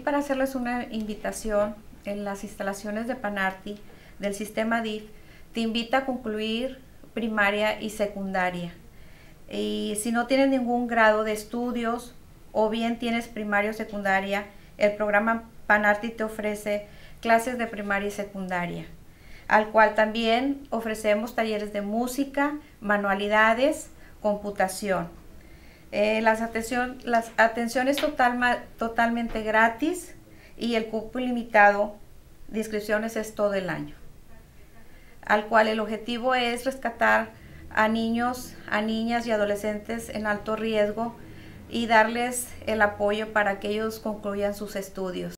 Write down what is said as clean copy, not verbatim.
Para hacerles una invitación, en las instalaciones de Panarti del sistema DIF te invita a concluir primaria y secundaria. Y si no tienes ningún grado de estudios o bien tienes primaria o secundaria, el programa Panarti te ofrece clases de primaria y secundaria, al cual también ofrecemos talleres de música, manualidades, computación. Las atenciones totalmente gratis y el cupo ilimitado de inscripciones es todo el año, al cual el objetivo es rescatar a niños, a niñas y adolescentes en alto riesgo y darles el apoyo para que ellos concluyan sus estudios.